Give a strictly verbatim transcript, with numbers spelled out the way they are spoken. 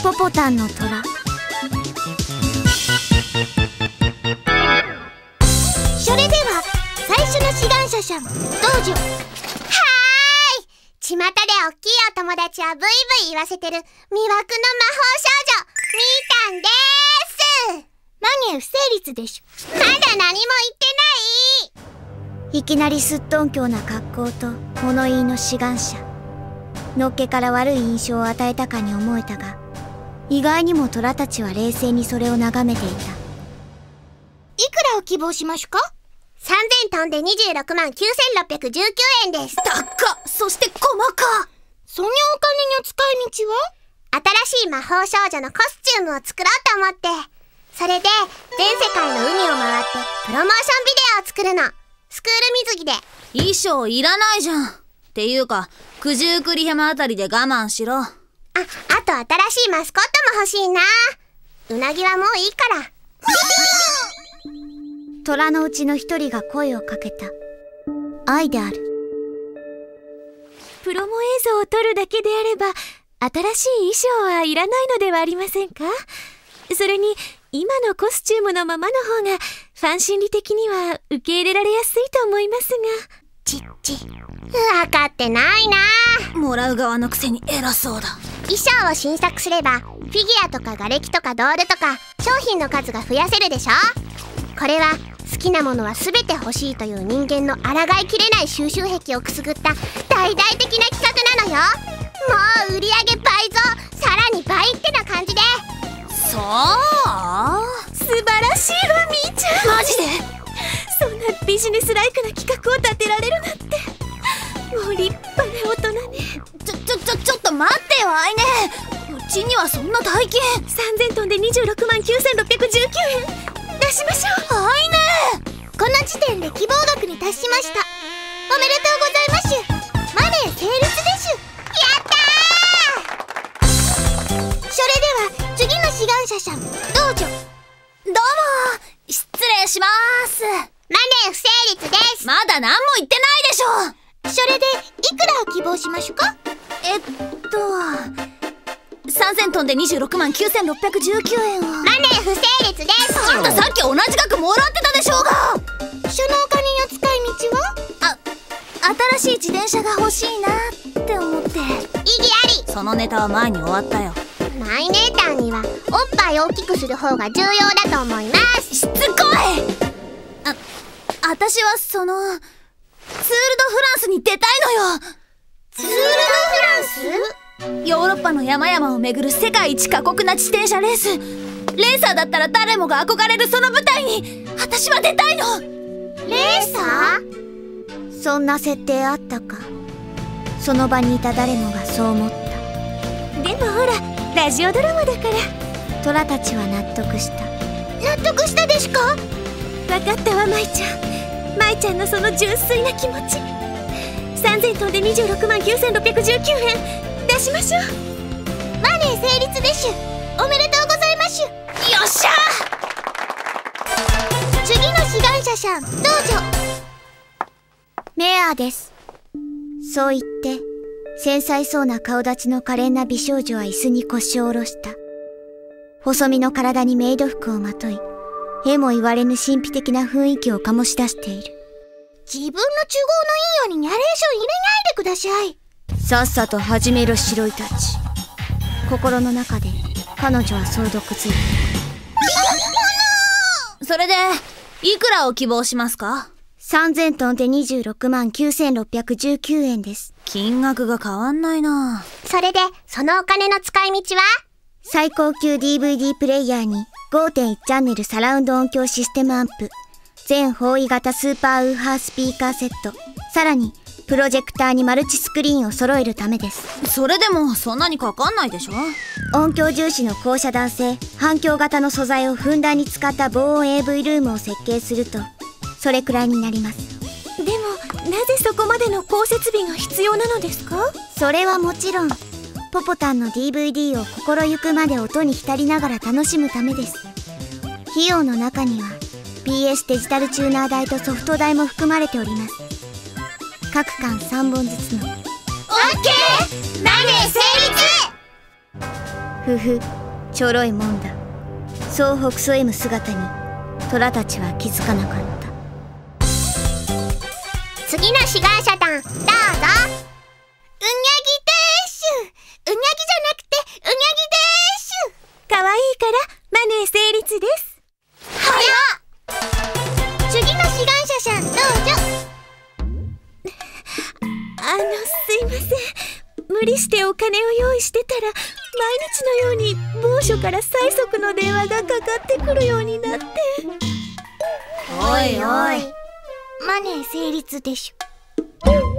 ポポタンの虎。 それでは最初の志願者さんどうぞ。はーい、巷でおっきいお友達はブイブイ言わせてる魅惑の魔法少女みーたんでーす。 マニエ不成立でしょ。 まだ何も言ってない。 いきなりすっとんきょうな格好と物言いの志願者。のっけから悪い印象を与えたかに思えたが、意外にも虎たちは冷静にそれを眺めていた。 いくらを希望しますか？さんぜんトンでにじゅうろくまんきゅうせんろっぴゃくじゅうきゅうえんです。 高っ。そして細か。 そのお金の使い道は？新しい魔法少女のコスチュームを作ろうと思って。それで全世界の海を回ってプロモーションビデオを作るの。スクール水着で。 衣装いらないじゃん。っていうか九十九里浜あたりで我慢しろ。あ、 あと新しいマスコットも欲しいな。うなぎはもういいから。 虎のうちの一人が声をかけた。愛である。 プロモ映像を撮るだけであれば新しい衣装はいらないのではありませんか？それに今のコスチュームのままの方がファン心理的には受け入れられやすいと思いますが。 ちっち、分かってないな。 もらう側のくせに偉そうだ。 衣装を新作すればフィギュアとか瓦礫とかドールとか商品の数が増やせるでしょ。これは好きなものは全て欲しいという人間の抗いきれない収集癖をくすぐった大々的な企画なのよ。もう売り上げ倍増、さらに倍ってな感じで。 そう？ 素晴らしいわみーちゃん。 マジで？ そんなビジネスライクな企画を立てられるなんて、もう立派な大人ね。 ちょちょちょちょっと待ってよアイネ。うちにはそんな大金。 さんぜんトンでにじゅうろくまんきゅうせんろっぴゃくじゅうきゅうえん出しましょう。 アイネ。 この時点で希望額に達しました。おめでとうございます。マネー成立でしゅ。やったー。それでは次の志願者さんどうぞ。 どうも失礼します。 マネー不成立です。 まだ何も言ってないでしょ。 それでいくらを希望しましょうか？ えっとさんぜんトンでにじゅうろくまんきゅうせんろっぴゃくじゅうきゅうえんを。 マネー不成立です。 あんたさっき同じ額もらってたでしょうが。 そのお金の使い道は？ あ、新しい自転車が欲しいなって思って。 意義あり。 そのネタは前に終わったよ。 マイネーターにはおっぱい大きくする方が重要だと思います。 しつこい。あ、私はそのツール・ド・フランスに出たいのよ。 ツール・ド・フランス？ ヨーロッパの山々を巡る世界一過酷な自転車レース。レーサーだったら誰もが憧れるその舞台に私は出たいの。 レーサー？ そんな設定あったか。その場にいた誰もがそう思った。 でもほらラジオドラマだから。 虎たちは納得した。 納得したですか？ 分かったわ舞ちゃん。舞ちゃんのその純粋な気持ち。さんぜんトンでにじゅうろくまんきゅうせんろっぴゃくじゅうきゅうえん出しましょう。 マネー成立でしゅ。おめでとうございますしゅ。 よっしゃ。 次の志願者さんどうぞ。 メアです。そう言って繊細そうな顔立ちの可憐な美少女は椅子に腰を下ろした。細身の体にメイド服をまとい、えも言われぬ神秘的な雰囲気を醸し出している。 自分の都合のいいようにナレーション入れないでください。 さっさと始めろ白いたち。心の中で彼女はそう毒づいた。 それでいくらを希望しますか？ さんぜんトンでにじゅうろくまんきゅうせんろっぴゃくじゅうきゅうえんです。 金額が変わんないな。 それでそのお金の使い道は？ 最高級 ディーブイディー プレイヤーに ごてんいち チャンネルサラウンド音響システムアンプ、全方位型スーパーウーハースピーカーセット、さらにプロジェクターにマルチスクリーンを揃えるためです。 それでもそんなにかかんないでしょ。 音響重視の高遮断性反響型の素材をふんだんに使った防音 エーブイ ルームを設計するとそれくらいになります。 でもなぜそこまでの高設備が必要なのですか？ それはもちろんポポタンの ディーブイディー を心ゆくまで音に浸りながら楽しむためです。費用の中には ピーエス デジタルチューナー代とソフト代も含まれております。各巻さんぼんずつの。オッケー！マネー成立！ ふふ、ちょろいもんだ。そうほくそ笑む姿に虎たちは気づかなかった。 次の志願者団どうぞ。うにゃぎでーしゅ。うにゃぎじゃなくてうにゃぎでーしゅ。 かわいいからマネー成立です。 はやっ。次の志願者さんどうぞ。 あの、すいません。無理してお金を用意してたら毎日のように某所から催促の電話がかかってくるようになって。 おいおい、マネー成立でしょ。